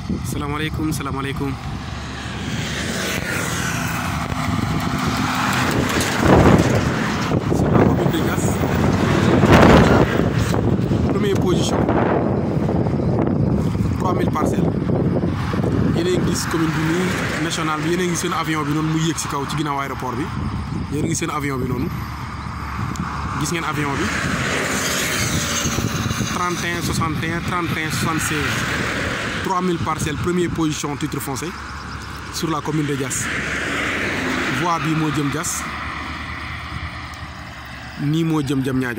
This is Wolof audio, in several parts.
Salaamaaleykum. C'est la commune de Diass. Première position 3000 parcelles. Yéen a ngi gis commune bi nii national bi, yéen a ngi seen avion bi noonu muy yéeg ci kaw ci ginnaaw aéroport bi. Yéen a ngi seen avion bi noonu gis ngeen avion bi 31 61 31 76 3000 parcelles, première position titre foncier sur la commune de Diass. Voie bi moo jëm Diass, nii moo jëm Diamniadio,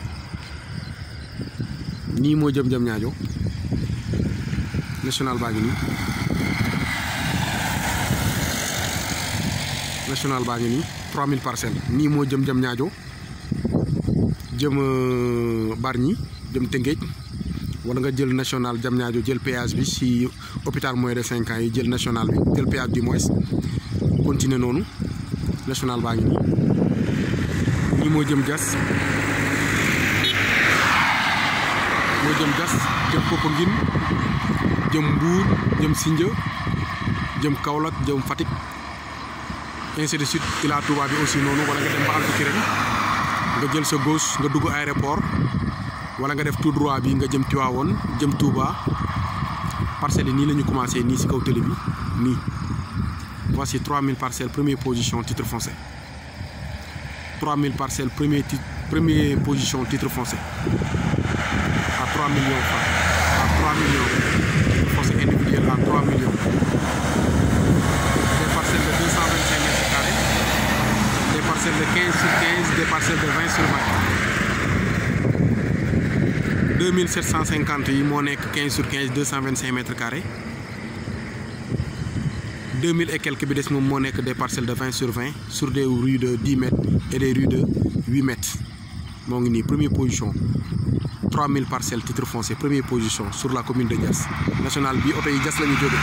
nii moo jëm Diamniadio. National baa ngi nii, national baa ngi nii 3000 parcelles, nii moo jëm Diamniadio, jëm Bargny, jëm Tëngéej. Wala nga jël national Diamniadio jël péage bi ci hôpital moins de 5 ans yi, jël national bi jël péage bi moins continuer noonu. National baa ngi nii, ñi moo jëm Diass, moo jëm Diass jëm Popenguine, jëm Mbour, jëm Sindia, jëm Kaolack, jëm Fatick, ainsi de suite. Ila Touba bi aussi noonu. Wala nga dem ba Alpekirène nga jël sa gauche nga dugg aéroport, wala nga def tout droit bi nga jëm Tivaouane, jëm Touba. Parcelles yi nii la ñu commencé nii ci kaw télé bi nii. Voici 3000 parcelles, première position titre foncier. 3000 parcelles, première position titre foncier. À 3 millions francs. À 3 millions. Titre foncier individuel à 3 millions. Des parcelles de 225 mètres carrés, des parcelles de 15 sur 15, des parcelles de 20 sur 20. 2750 yi moo nekk 15 sur 15, 225 mètres carrés. 2000 et quelques bi des moom moo nekk des parcelles de 20 sur 20 sur des rues de 10 mètres et des rues de 8 mètres. moo ngi nii première position 3000 parcelles titre foncier, première position sur la commune de Diass. National bi oto yi Diass la ñu jóge,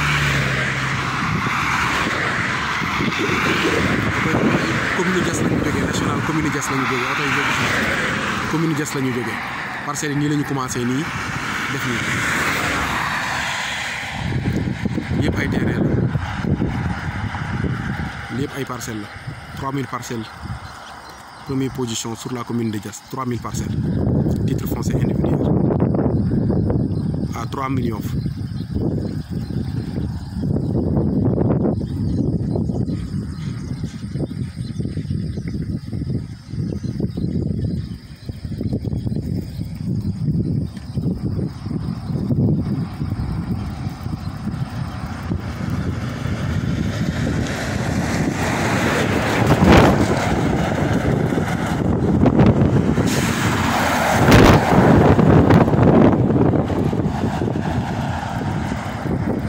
commune Diass la ñu jógee, national commune Diass la ñu jógee, oto yi jóge commune Diass la ñu jógee. Parcelles yi nii la ñu commencé nii def nii yëpp ay terrain la, yëpp ay parcelles la. 3000 parcelles, première position sur la commune de Diass. 3000 parcelles, titre foncier individuel à 3 millions.